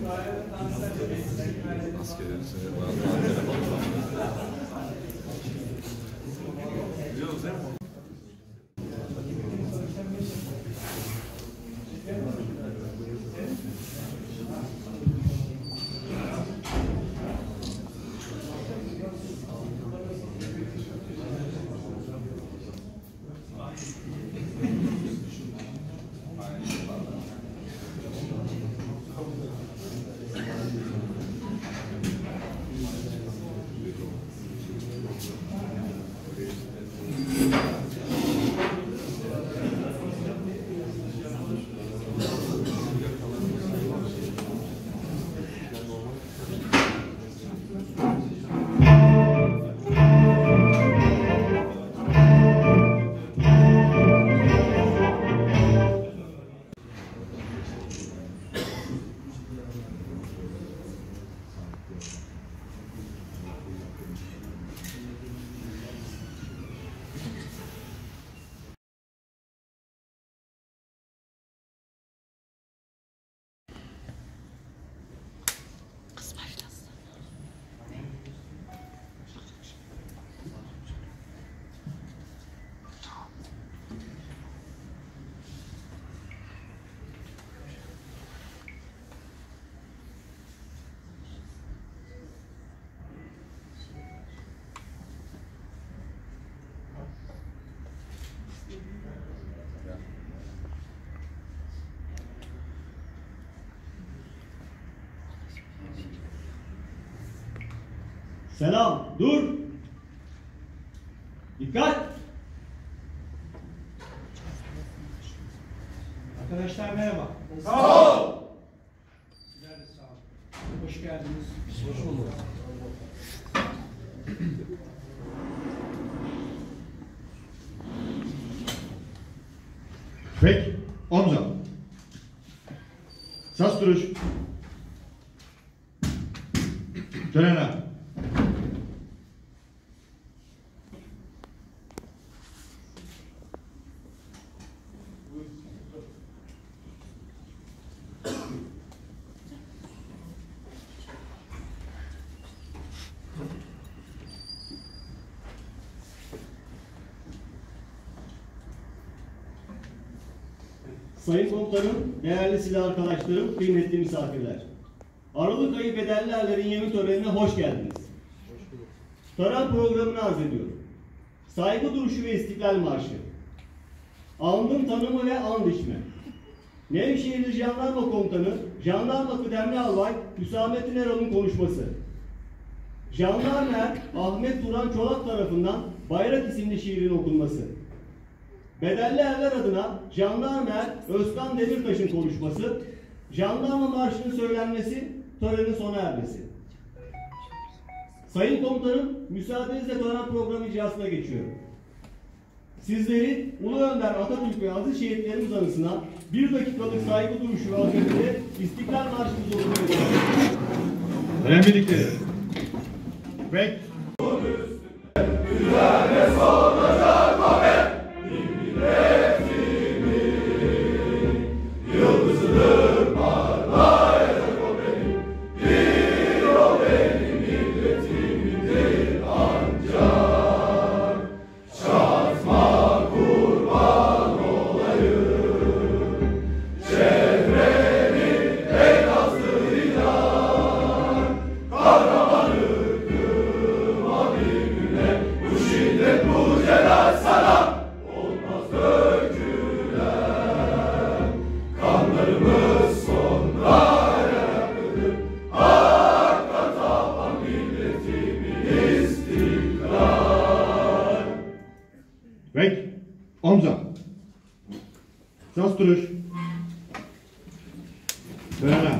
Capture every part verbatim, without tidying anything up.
Askerlerimize bazı telefonlar. Biliyoruz değil mi? Selam, dur! Dikkat! Arkadaşlar merhaba. Sağ ol. Sizler de sağ olun. Hoş geldiniz. Hoş bulduk. Tüfek, omza. Sas duruş. Törene. Sayın Komutanım, değerli silah arkadaşlarım, kıymetli misafirler. Aralık ayı bedelli erlerin yemin törenine hoş geldiniz. Tören programını arz ediyorum. Saygı duruşu ve İstiklal Marşı. Andın tanımı ve and içme. Nevşehirli Jandarma Komutanı, Jandarma Kıdemli Albay Hüsamettin Eral'ın konuşması. Jandarmer Ahmet Turan Çolak tarafından Bayrak isimli şiirin okunması. Bedelli erler adına Jandarmer Özkan Demirtaş'ın konuşması, Jandarma Marşı'nın söylenmesi, törenin sona ermesi. Sayın Komutanım, müsaadenizle tören programı icrasına geçiyorum. Sizleri Ulu Önder Atatürk ve aziz şehitlerimiz anısına bir dakikalık saygı duruşu ve akabinde İstiklal Marşı'mızı okumaya çalışıyorum. Önemli dikleri. Peki. Bek, omza. Sas duruş. Törene.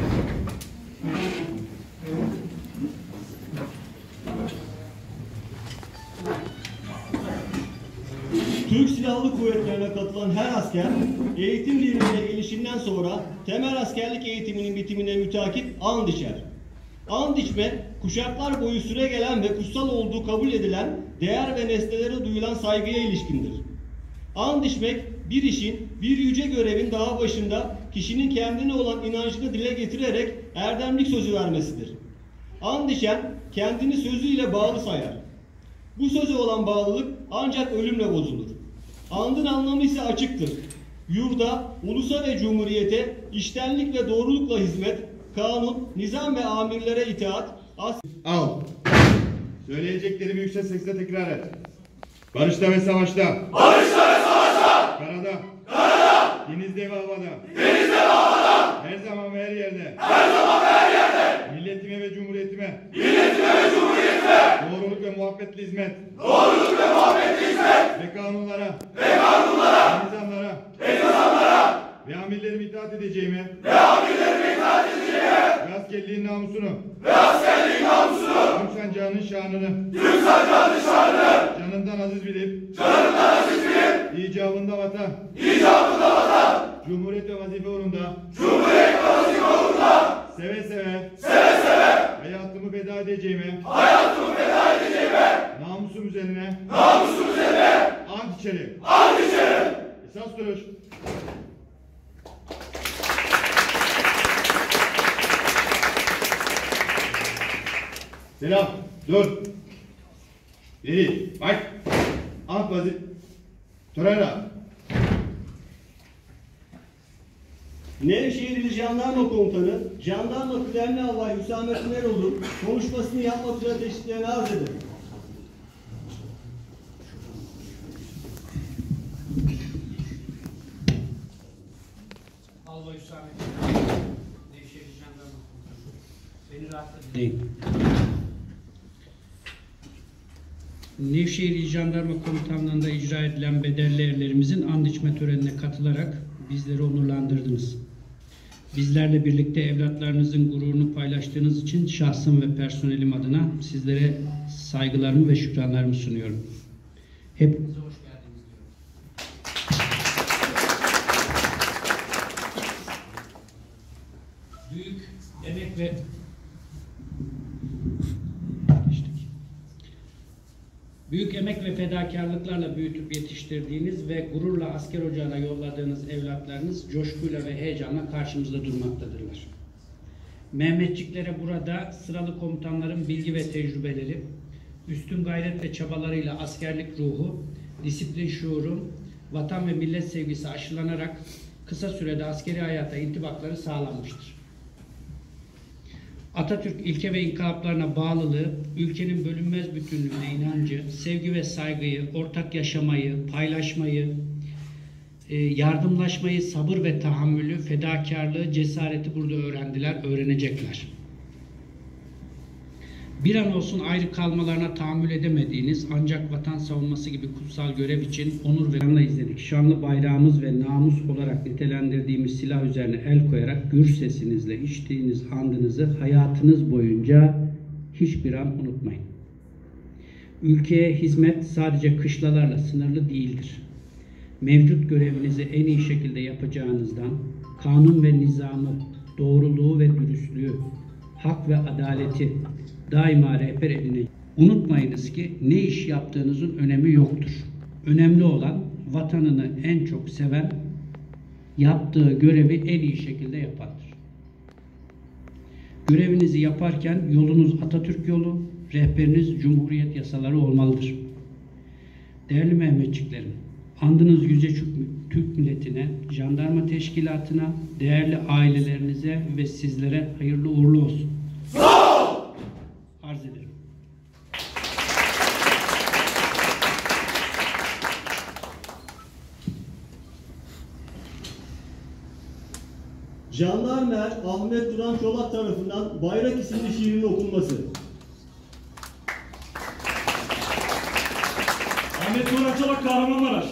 Türk Silahlı Kuvvetleri'ne katılan her asker, eğitim birimine gelişinden sonra temel askerlik eğitiminin bitimine mütakip and içer. And içme, kuşaklar boyu süre gelen ve kutsal olduğu kabul edilen değer ve nesnelere duyulan saygıya ilişkindir. And içmek, bir işin, bir yüce görevin daha başında kişinin kendine olan inancını dile getirerek erdemlik sözü vermesidir. And içen kendini sözüyle bağlı sayar. Bu söze olan bağlılık ancak ölümle bozulur. Andın anlamı ise açıktır. Yurda, ulusa ve cumhuriyete içtenlik ve doğrulukla hizmet, kanun, nizam ve amirlere itaat, as... Al. Söyleyeceklerimi yüksek sesle tekrar et. Barışta ve savaşta. Barışta ve savaşta. Karada. Karada. Denizde ve havada. Denizde ve havada. Her zaman ve her yerde. Her zaman ve her yerde. Milletime ve cumhuriyetime. Milletime ve cumhuriyetime. Doğruluk ve muhabbetle hizmet. Doğruluk ve muhabbetle hizmet. Ve kanunlara. Ve kanunlara. Ve nizamlara. Ve nizamlara. Ve amirlerime itaat edeceğime. Ve amirlerime itaat edeceğime. Ve askerliğin namusunu. Ve askerliğin namusunu. Türk sancağının şanını. Türk sancağının şanını. Canından aziz bilip. Canından aziz bilip. İcabında vatan. İcabında vatan. Cumhuriyet ve vazife uğrunda. Cumhuriyet ve vazife uğrunda. Seve seve. Seve seve. Hayatımı feda edeceğime. Hayatımı feda edeceğime. Namusum üzerine. Namusum üzerine. Ant içerim. Ant içerim. Esas duruş. Selam. Dur. Beri. Bak. Ant vazif. Törera. Nevşehir İl Jandarma Komutanı, Jandarma Kıdemli Albay Hüsamettin Erol'un konuşmasını yapmak üzere teşviklerini arz ederim. Albay Hüsamettin, Nevşehir İl Jandarma Komutanı. Beni rahatlatın. Değil. Nevşehir İl Jandarma Komutanlığı'nda icra edilen bedelli erlerimizin and içme törenine katılarak bizleri onurlandırdınız. Bizlerle birlikte evlatlarınızın gururunu paylaştığınız için şahsım ve personelim adına sizlere saygılarımı ve şükranlarımı sunuyorum. Hepinize hoş geldiniz diyorum. Büyük emek ve Büyük emek ve fedakarlıklarla büyütüp yetiştirdiğiniz ve gururla asker ocağına yolladığınız evlatlarınız coşkuyla ve heyecanla karşımızda durmaktadırlar. Mehmetçiklere burada sıralı komutanların bilgi ve tecrübeleri, üstün gayret ve çabalarıyla askerlik ruhu, disiplin şuuru, vatan ve millet sevgisi aşılanarak kısa sürede askeri hayata intibakları sağlanmıştır. Atatürk ilke ve inkılaplarına bağlılığı, ülkenin bölünmez bütünlüğüne inancı, sevgi ve saygıyı, ortak yaşamayı, paylaşmayı, yardımlaşmayı, sabır ve tahammülü, fedakarlığı, cesareti burada öğrendiler, öğrenecekler. Bir an olsun ayrı kalmalarına tahammül edemediğiniz ancak vatan savunması gibi kutsal görev için onur ve gururla izledik. Şanlı bayrağımız ve namus olarak nitelendirdiğimiz silah üzerine el koyarak gür sesinizle içtiğiniz andınızı hayatınız boyunca hiçbir an unutmayın. Ülkeye hizmet sadece kışlalarla sınırlı değildir. Mevcut görevinizi en iyi şekilde yapacağınızdan, kanun ve nizamı, doğruluğu ve dürüstlüğü, hak ve adaleti daima rehber edinin. Unutmayınız ki ne iş yaptığınızın önemi yoktur. Önemli olan vatanını en çok seven, yaptığı görevi en iyi şekilde yapandır. Görevinizi yaparken yolunuz Atatürk yolu, rehberiniz Cumhuriyet yasaları olmalıdır. Değerli Mehmetçiklerim, andınız yüce Türk milletine, jandarma teşkilatına, değerli ailelerinize ve sizlere hayırlı uğurlu olsun. Arz ederim. Jandarmer Ahmet Duran Çolak tarafından Bayrak isimli şiirin okunması. Ahmet Duran Çolak, Kahramanmaraş.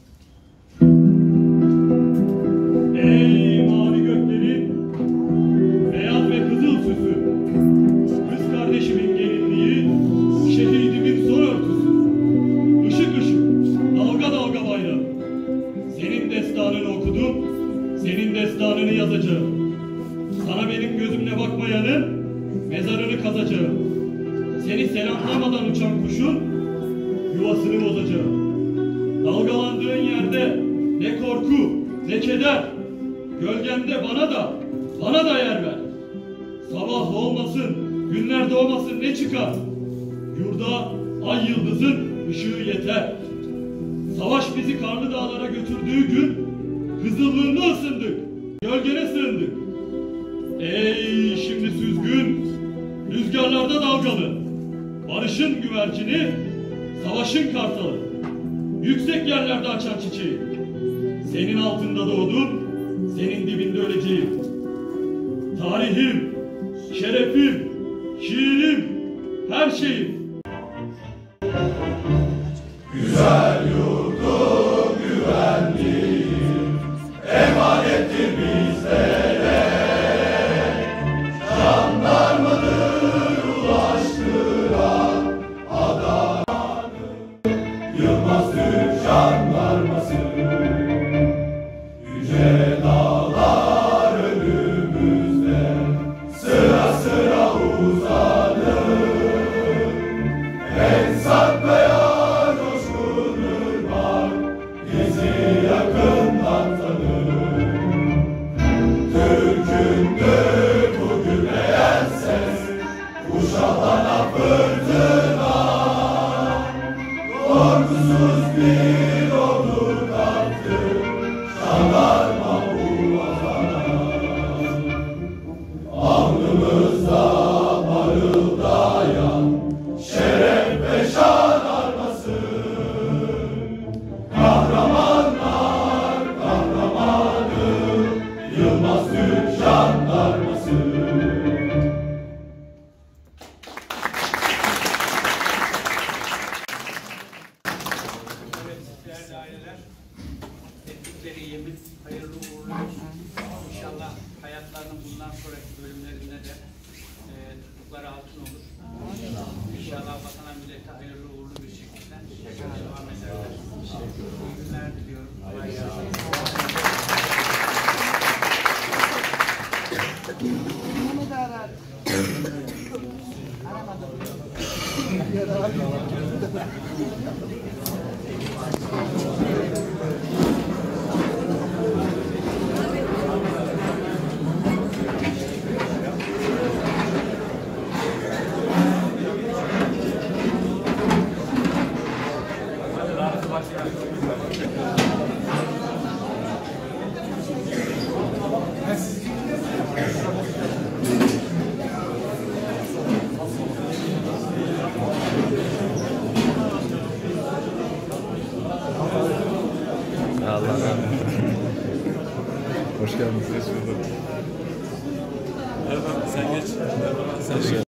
Ey mavi göklerin beyaz ve kızıl süsü, kız kardeşimin gelinliği, şehidimin son örtüsü, ışık ışık, dalga dalga bayrağı. Senin destanını okudum, senin destanını yazacağım. Sana benim gözümle bakmayanın mezarını kazacağım. Seni selamlamadan uçan kuşun yuvasını bozacağım. Dalgalandığın yerde ne korku, ne keder. Gölgemde bana da, bana da yer ver. Sabah olmasın, günler doğmasın ne çıkar? Yurda ay yıldızın ışığı yeter. Savaş bizi karlı dağlara götürdüğü gün kızıllığında ısındık, gölgene sığındık. Ey şimdi süzgün, rüzgarlarda dalgalı, barışın güvercini, savaşın kartalı, yüksek yerlerde açan çiçeği. Senin altında doğdum, senin dibinde öleceğim. Tarihim, şerefim, şiirim, her şeyim. Güzel yurdum güvenliğim, emanettir bizlere. Jandarmadır ulaştıran Adana'nın Yılmaz Türk jandarması. Yüce dağlar önümüzde sıra sıra uzanır. En saklayan coşkun ırmak bizi yakından tanır. Türk'ündür bu gürleyen ses, kuşatana fırtına. Korkusuz bir ordu kalktı, jandarma bu vatana. Alnımızda parıldayan şeref ve şan arması. Kahramanlar kahramanı, Yılmaz Türk jandarması. Değerli aileler, ettikleri yemin hayırlı uğurlu olsun. İnşallah hayatlarının bundan sonraki bölümlerinde de e, tutukları altın olur. İnşallah vatana millete hayırlı uğurlu bir şekilde devam ederler. İyi günler diliyorum. Kolay gelsin. Mehmet arar. Hoş geldiniz. Sen geç. Sen geç.